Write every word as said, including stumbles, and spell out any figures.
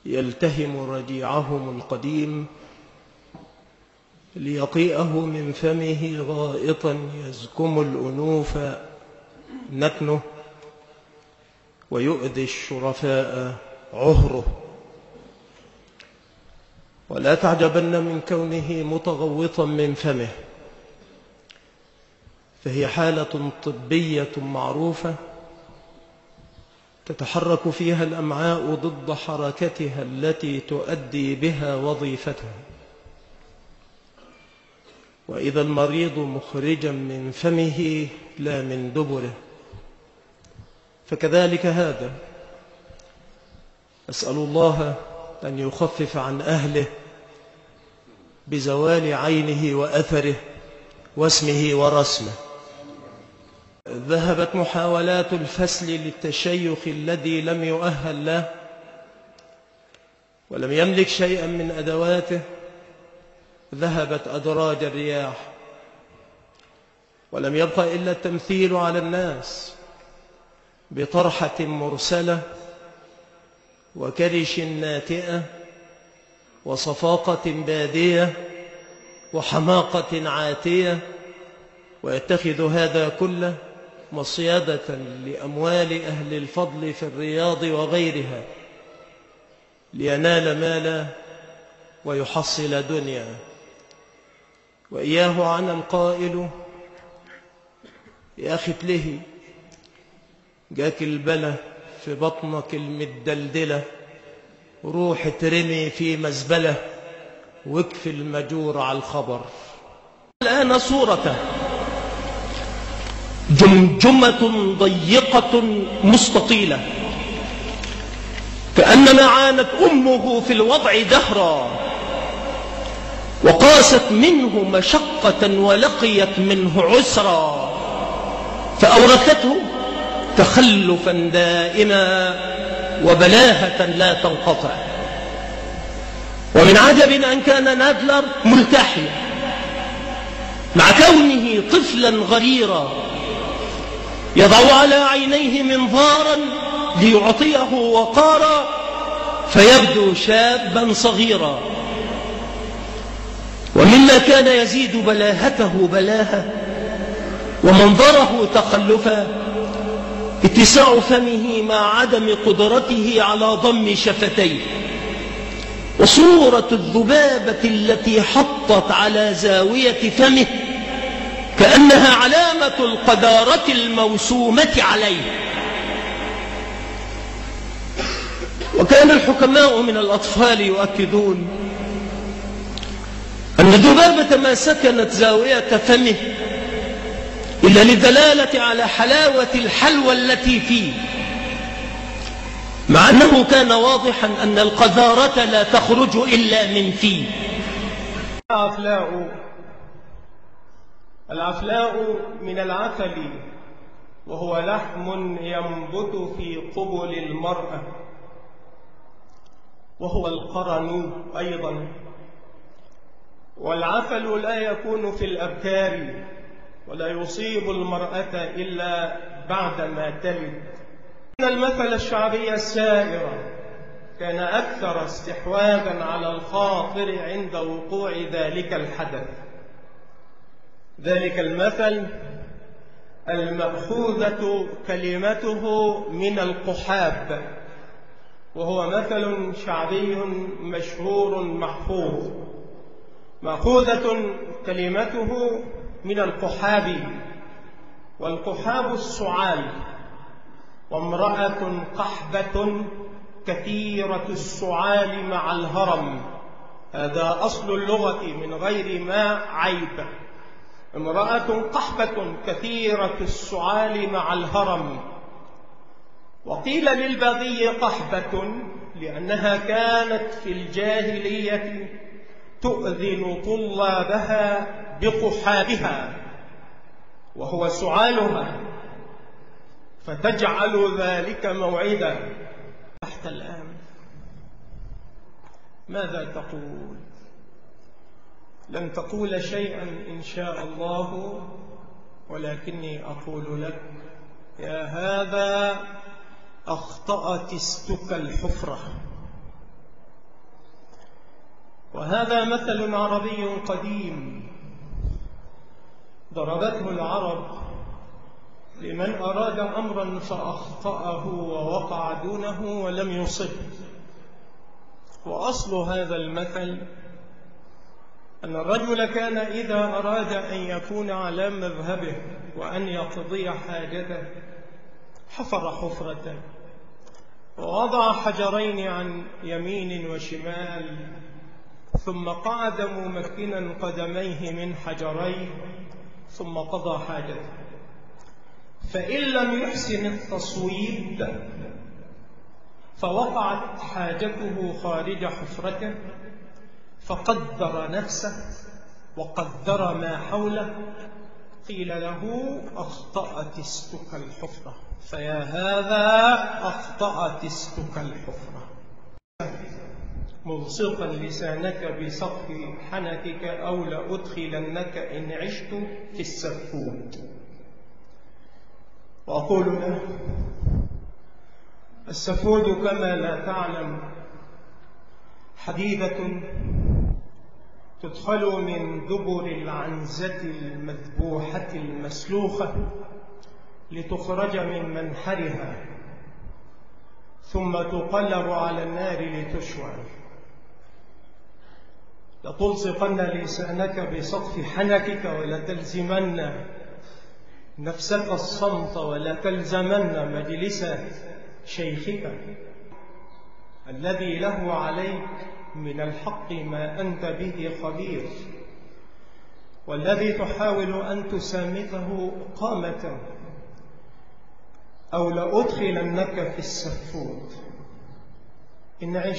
يلتهم رجيعهم القديم ليقيئه من فمه غائطا يزكم الأنوف نتنه ويؤذي الشرفاء عهره. ولا تعجبن من كونه متغوطا من فمه، فهي حالة طبية معروفة تتحرك فيها الأمعاء ضد حركتها التي تؤدي بها وظيفتها. وإذا المريض مخرجا من فمه لا من دبره، فكذلك هذا. أسأل الله أن يخفف عن أهله بزوال عينه وأثره واسمه ورسمه. ذهبت محاولات الفسل للتشيخ الذي لم يؤهل له ولم يملك شيئا من أدواته، ذهبت أدراج الرياح، ولم يبق إلا التمثيل على الناس بطرحة مرسلة وكرش ناتئة وصفاقة بادية وحماقة عاتية، ويتخذ هذا كله مصيدة لأموال أهل الفضل في الرياض وغيرها لينال مالا ويحصل دنيا. وإياه عن القائل: يا أخي تلهي، جاك البلة في بطنك المدلدلة، روح ترمي في مزبلة واكفي المجور على الخبر. الآن صورته جمجمة ضيقة مستطيلة، كأنما عانت أمه في الوضع دهرا وقاست منه مشقة ولقيت منه عسرا، فأورثته تخلفا دائما وبلاهة لا تنقطع. ومن عجب أن كان نادلر ملتحيا مع كونه طفلا غريرا يضع على عينيه منظارا ليعطيه وقارا فيبدو شابا صغيرا. ومما كان يزيد بلاهته بلاهة ومنظره تخلفا اتساع فمه مع عدم قدرته على ضم شفتيه، وصورة الذبابة التي حطت على زاوية فمه كأنها علامة القذارة الموسومة عليه. وكان الحكماء من الأطفال يؤكدون أن الذبابة ما سكنت زاوية فمه إلا للدلالة على حلاوة الحلوى التي فيه، مع أنه كان واضحا أن القذارة لا تخرج إلا من فيه. العفلاء العفلاء من العفل، وهو لحم ينبت في قبل المرأة، وهو القرن أيضا. والعفل لا يكون في الأبكار ولا يصيب المرأة إلا بعدما تلد. إن المثل الشعبي السائر كان أكثر استحواذا على الخاطر عند وقوع ذلك الحدث. ذلك المثل المأخوذة كلمته من القحاب، وهو مثل شعبي مشهور محفوظ. مأخوذة كلمته من القحاب، والقحاب السعال، وامرأة قحبة كثيرة السعال مع الهرم. هذا أصل اللغة من غير ما عيب. امرأة قحبة كثيرة السعال مع الهرم. وقيل للبغي قحبة لأنها كانت في الجاهلية تؤذن طلابها بقحابها وهو سعالها، فتجعل ذلك موعدا. تحت الآن ماذا تقول؟ لن تقول شيئا إن شاء الله، ولكني أقول لك: يا هذا أخطأت استك الحفرة. وهذا مثل عربي قديم ضربته العرب لمن أراد أمرا فأخطأه ووقع دونه ولم يصب. وأصل هذا المثل أن الرجل كان إذا أراد أن يكون على مذهبه وأن يقضي حاجته حفر حفرة ووضع حجرين عن يمين وشمال، ثم قعد ممكنا قدميه من حجريه ثم قضى حاجته. فإن لم يحسن التصويب فوقعت حاجته خارج حفرته فقدر نفسه وقدر ما حوله، قيل له أخطأت استك الحفرة، فيا هذا أخطأت استك الحفرة. ملصقا لسانك بسقف حنكك أو لأدخلنك إن عشت في السفود. وأقول له السفود كما لا تعلم حديدة تدخل من دبر العنزة المذبوحة المسلوخة لتخرج من منحرها ثم تقلب على النار لتشوى. لتلصقن لسانك بسقف حنكك ولتلزمن نفسك الصمت ولا تلزمن مجلس شيخك الذي له عليك من الحق ما أنت به خبير، والذي تحاول أن تسامته قامة، أو لأدخلنك في السفود إن عشت